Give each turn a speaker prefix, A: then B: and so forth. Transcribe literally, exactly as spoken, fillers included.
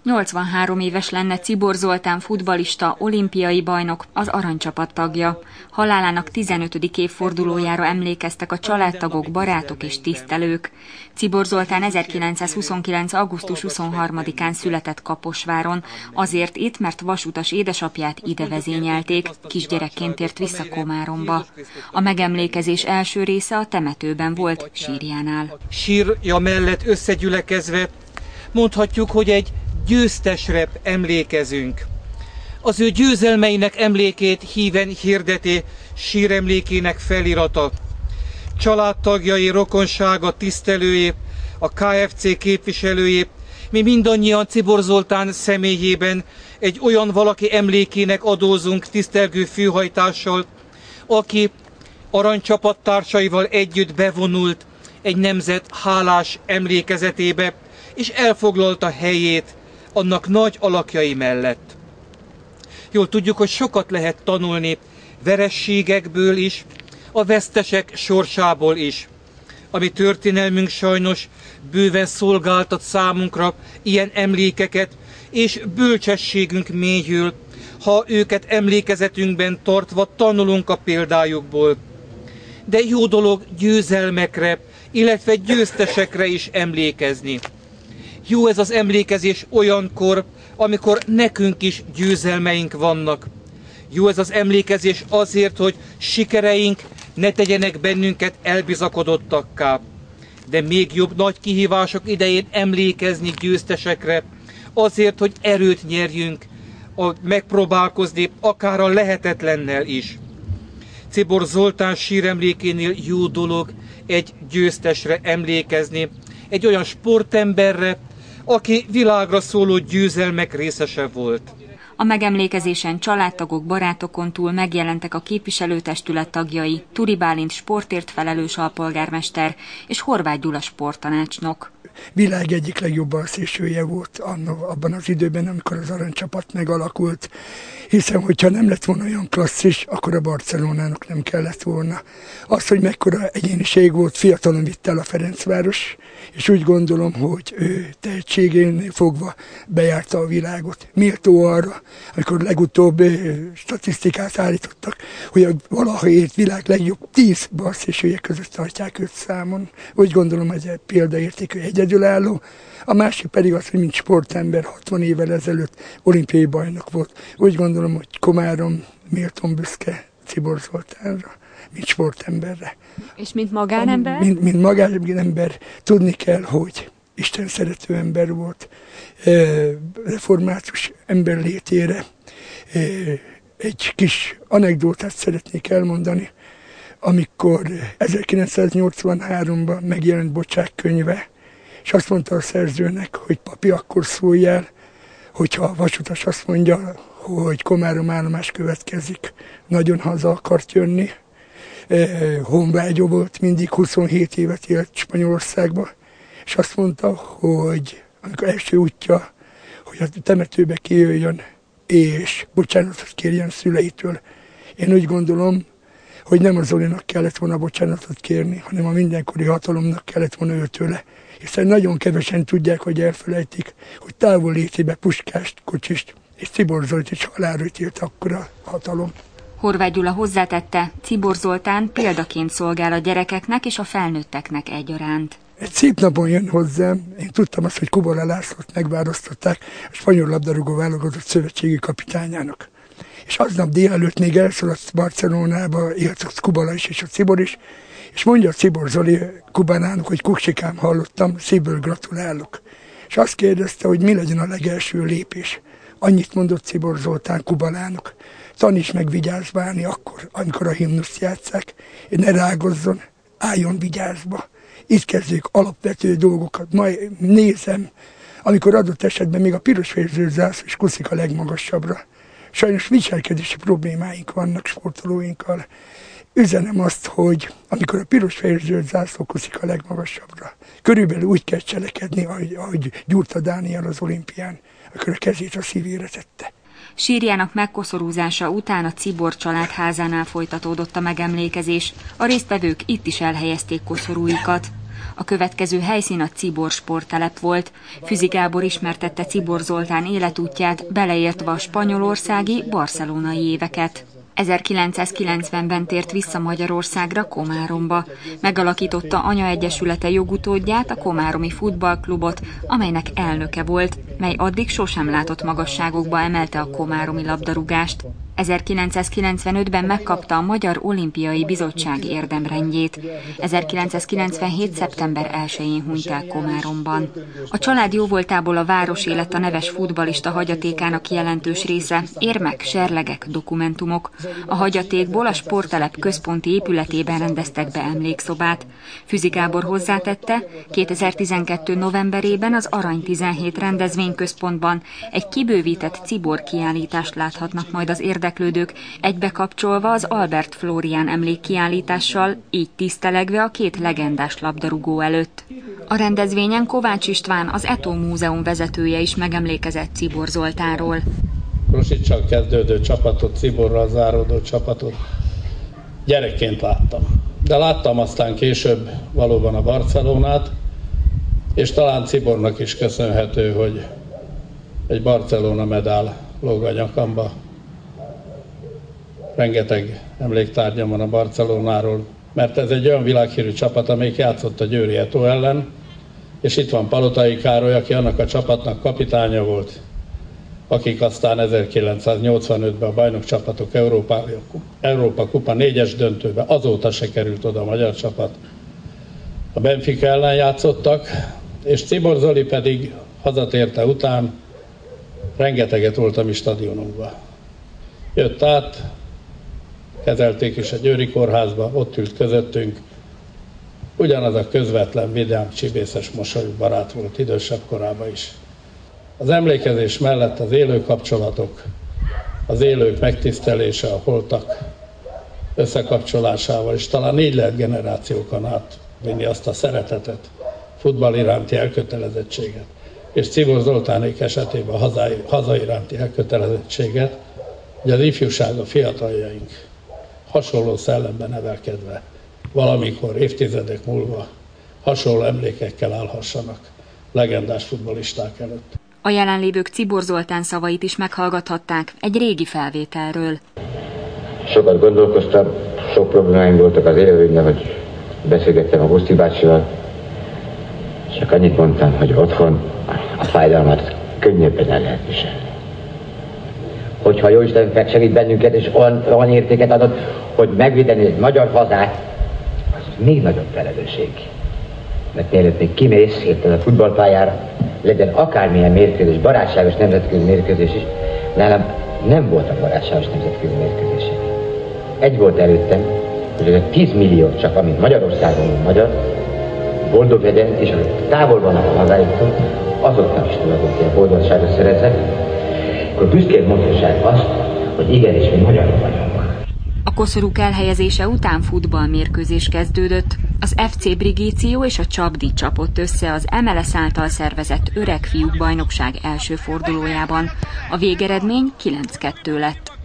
A: nyolcvanhárom éves lenne Czibor Zoltán futballista, olimpiai bajnok, az aranycsapat tagja. Halálának tizenötödik évfordulójára emlékeztek a családtagok, barátok és tisztelők. Czibor Zoltán ezerkilencszázhuszonkilenc. augusztus huszonharmadikán született Kaposváron, azért itt, mert vasutas édesapját ide vezényelték, kisgyerekként tért vissza Komáromba. A megemlékezés első része a temetőben volt, sírjánál.
B: Sírja mellett összegyülekezve mondhatjuk, hogy egy győztesre emlékezünk. Az ő győzelmeinek emlékét híven hirdeti síremlékének felirata. Családtagjai, rokonsága, tisztelői, a ká ef cé képviselői, mi mindannyian Czibor Zoltán személyében egy olyan valaki emlékének adózunk tisztelgő főhajtással, aki aranycsapattársaival együtt bevonult egy nemzet hálás emlékezetébe, és elfoglalta helyét annak nagy alakjai mellett. Jól tudjuk, hogy sokat lehet tanulni verességekből is, a vesztesek sorsából is. A mi történelmünk sajnos bőven szolgáltat számunkra ilyen emlékeket, és bölcsességünk mélyül, ha őket emlékezetünkben tartva tanulunk a példájukból. De jó dolog győzelmekre, illetve győztesekre is emlékezni. Jó ez az emlékezés olyankor, amikor nekünk is győzelmeink vannak. Jó ez az emlékezés azért, hogy sikereink ne tegyenek bennünket elbizakodottakká. De még jobb nagy kihívások idején emlékezni győztesekre, azért, hogy erőt nyerjünk, a, megpróbálkozni akár a lehetetlennel is. Czibor Zoltán síremlékénél jó dolog egy győztesre emlékezni, egy olyan sportemberre, aki világra szóló győzelmek részese volt.
A: A megemlékezésen családtagok, barátokon túl megjelentek a képviselőtestület tagjai, Turi Bálint sportért felelős alpolgármester és Horváth Gyula sporttanácsnok.
C: Világ egyik legjobb balszélsője volt abban az időben, amikor az aranycsapat megalakult, hiszen hogyha nem lett volna olyan klasszis, akkor a Barcelonának nem kellett volna. Az, hogy mekkora egyéniség volt, fiatalon vitt el a Ferencváros, és úgy gondolom, hogy ő tehetségénél fogva bejárta a világot. Méltó arra, amikor legutóbb statisztikát állítottak, hogy a valaha ért világ legjobb tíz balszélsője között tartják őt számon. Úgy gondolom, hogy egy példaértékű, egyedülálló. A másik pedig az, hogy mint sportember hatvan évvel ezelőtt olimpiai bajnok volt. Úgy gondolom, hogy Komárom méltón büszke Czibor Zoltánra, mint sportemberre.
A: És mint magánember?
C: Mint, mint magánember tudni kell, hogy Isten szerető ember volt, református ember létére. Egy kis anekdótát szeretnék elmondani, amikor ezerkilencszáznyolcvanháromban megjelent Bocsák könyve, és azt mondta a szerzőnek, hogy papi, akkor szóljál, hogyha a vasutas azt mondja, hogy Komárom állomás következik, nagyon haza akart jönni. Honvágyó volt, mindig huszonhét évet élt Spanyolországban, és azt mondta, hogy amikor első útja, hogy a temetőbe kijöjjön, és bocsánatot kérjen szüleitől. Én úgy gondolom, hogy nem a Zolinak kellett volna bocsánatot kérni, hanem a mindenkori hatalomnak kellett volna őtőle. Hiszen nagyon kevesen tudják, hogy elfelejtik, hogy távol létébe Puskást, Kocsist és Czibor Zolit is halálra ítélt akkor a hatalom.
A: Horváth Gyula hozzátette, Czibor Zoltán példaként szolgál a gyerekeknek és a felnőtteknek egyaránt.
C: Egy szép napon jön hozzám, én tudtam azt, hogy Kubala Lászlót megválasztották a spanyol labdarúgó válogatott szövetségi kapitányának. És aznap délelőtt még elszaladt Barcelonába, élt Kubala is és a Czibor is, és mondja a Czibor Zoli Kubanának, hogy kuksikám, hallottam, szívből gratulálok. És azt kérdezte, hogy mi legyen a legelső lépés. Annyit mondott Czibor Zoltán Kubalának, taníts meg vigyázba állni akkor, amikor a himnuszt játsszák, ne rágozzon, álljon vigyázba. Itt kezdjék alapvető dolgokat, majd nézem, amikor adott esetben még a piros-fehér zászló is kuszik a legmagasabbra. Sajnos viselkedési problémáink vannak sportolóinkkal. Üzenem azt, hogy amikor a piros-fehér zászló kuszik a legmagasabbra, körülbelül úgy kell cselekedni, ahogy, ahogy Gyurta Dániel az olimpián, akkor a kezét a szívére tette.
A: Sírjának megkoszorúzása után a Czibor család házánál folytatódott a megemlékezés. A résztvevők itt is elhelyezték koszorúikat. A következő helyszín a Cibor sporttelep volt. Füzi Gábor ismertette Czibor Zoltán életútját, beleértve a spanyolországi, barcelonai éveket. ezerkilencszázkilencvenben tért vissza Magyarországra, Komáromba. Megalakította anyaegyesülete jogutódját, a Komáromi Futballklubot, amelynek elnöke volt, mely addig sosem látott magasságokba emelte a komáromi labdarúgást. ezerkilencszázkilencvenötben megkapta a Magyar Olimpiai Bizottság érdemrendjét. ezerkilencszázkilencvenhét. szeptember elsején hunyt el Komáromban. A család jóvoltából a városélet a neves futballista hagyatékának jelentős része, érmek, serlegek, dokumentumok. A hagyatékból a sporttelep központi épületében rendeztek be emlékszobát. Füzi Gábor hozzátette, kétezer-tizenkettő. novemberében az Arany tizenhét rendezvényközpontban egy kibővített Czibor kiállítást láthatnak majd az érdeklődők, egybekapcsolva az Albert Flórián emlékkiállítással, így tisztelegve a két legendás labdarúgó előtt. A rendezvényen Kovács István, az Etó Múzeum vezetője is megemlékezett Czibor Zoltánról.
D: Rosicsal kezdődő csapatot, Ciborral záródó csapatot gyerekként láttam. De láttam aztán később valóban a Barcelonát, és talán Cibornak is köszönhető, hogy egy Barcelona medál lóg a nyakamba. Rengeteg emléktárgyam van a Barcelonáról, mert ez egy olyan világhírű csapat, amelyik játszott a Győri Etó ellen, és itt van Palotai Károly, aki annak a csapatnak kapitánya volt, akik aztán ezerkilencszáznyolcvanötben a bajnokcsapatok Európa, Európa Kupa négyes döntőbe, azóta se került oda a magyar csapat. A Benfica ellen játszottak, és Czibor Zoli pedig hazatérte után rengeteget volt a mi stadionunkban. Jött át, kezelték is a Győri kórházba, ott ült közöttünk. Ugyanaz a közvetlen, vidám, csibészes mosolyú barát volt idősebb korában is. Az emlékezés mellett az élő kapcsolatok, az élők megtisztelése, a holtak összekapcsolásával, és talán így lehet generációkon átvinni azt a szeretetet, futball iránti elkötelezettséget, és Czibor Zoltánék esetében a haza, haza iránti elkötelezettséget, hogy az ifjúság, a fiataljaink hasonló szellemben nevelkedve, valamikor évtizedek múlva hasonló emlékekkel állhassanak legendás futballisták előtt.
A: A jelenlévők Czibor Zoltán szavait is meghallgathatták egy régi felvételről.
E: Sokat gondolkoztam, sok problémáim voltak az életemben, hogy beszélgettem a Guszti bácsival, csak annyit mondtam, hogy otthon a fájdalmat könnyebben el lehet viselni. Hogyha Jóisten segít bennünket, és olyan, olyan értéket adott, hogy megvédeni egy magyar hazát, az még nagyobb felelősség. Mert mielőtt még kimész érted a futballpályára, legyen akármilyen mérkőzés, barátságos nemzetközi mérkőzés is, nálam nem voltak barátságos nemzetközi mérkőzések. Egy volt előttem, hogy ez a tíz millió csak, amit Magyarországon van magyar, boldog legyen, és akik távol vannak a hazájuktól, azoknak is tudok, hogy a boldogságot szerezzek, akkor büszkén mondhassák azt, hogy igenis, mi magyarok vagyunk.
A: A koszorúk elhelyezése után futballmérkőzés kezdődött. Az ef cé Brigíció és a Csapdi csapott össze az em el es által szervezett Öreg Fiúk bajnokság első fordulójában. A végeredmény kilenc kettő lett.